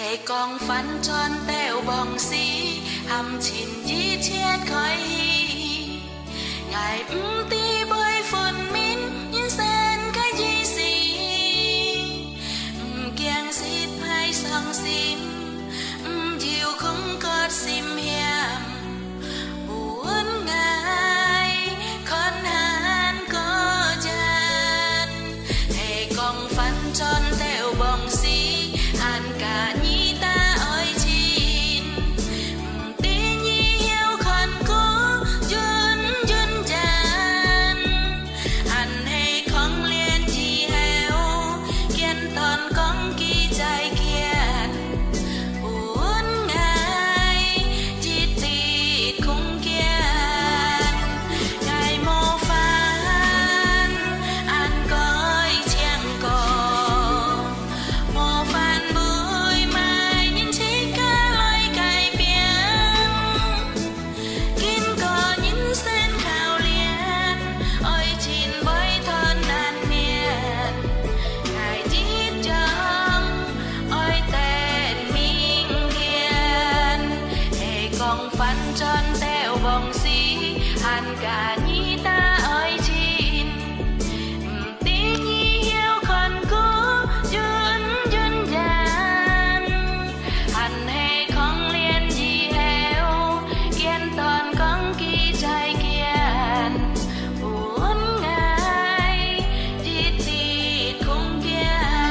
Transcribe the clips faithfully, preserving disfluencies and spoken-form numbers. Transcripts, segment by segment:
hệ con phấn tròn tèo bong xí hầm chín dí chết khói ngài ừm ti bơi phun min nhưng sen cái gì xí ừm kiêng xít hay sang sim ừm diều không có sim hiểm buồn ngài con han có chân hệ con phấn tròn tèo bong xí an cả nhi ta ơi chín tí nhi hiếu khăn cố duyên duyên dàn an hay không liên chi heo kiên toàn con kỳ trái kiên buồn ngài chỉ tít không kiên ngài mô phán an coi chiang cò mô phán bùi mai nhìn chỉ cả lời cài biển kín có những sen khảo liền ôi chín với thân nan miền ngài chít trong ôi tên minh thiên hệ con phán tròn tèo bong xí hàn cả nhi ta ơi chín tí nhi hiếu khăn cố duyên duyên dàn hàn hệ không liên gì heo kiên toàn con kỳ trái kiên buồn ngài chỉ tít không kiên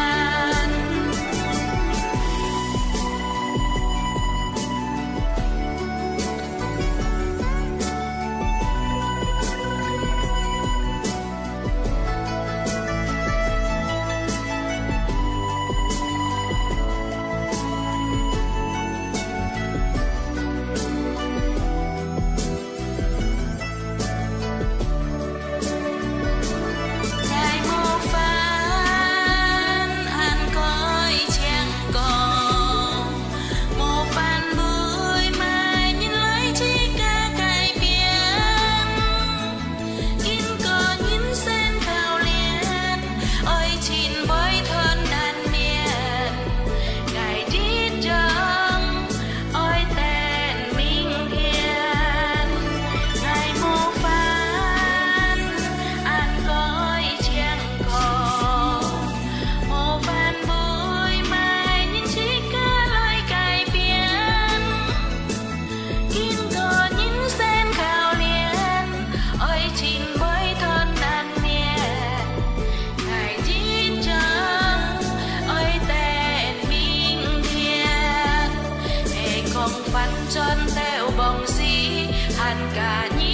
ngài mô phán an coi chiang cò mô phán bùi mai nhìn lấy chi ca cài biển kín có nhìn sen khảo liền ôi chín với thân nan miền ngài chít trong ôi tên minh thiên ngài mô phán an coi chiang cò mô phán bùi mai nhìn chỉ cả lời cài biển kín có nhìn sen khảo liền ôi chín với thân nan miền ngài chít trong ôi tên minh thiên hệ con phán tròn tèo bong xí hàn cả nhi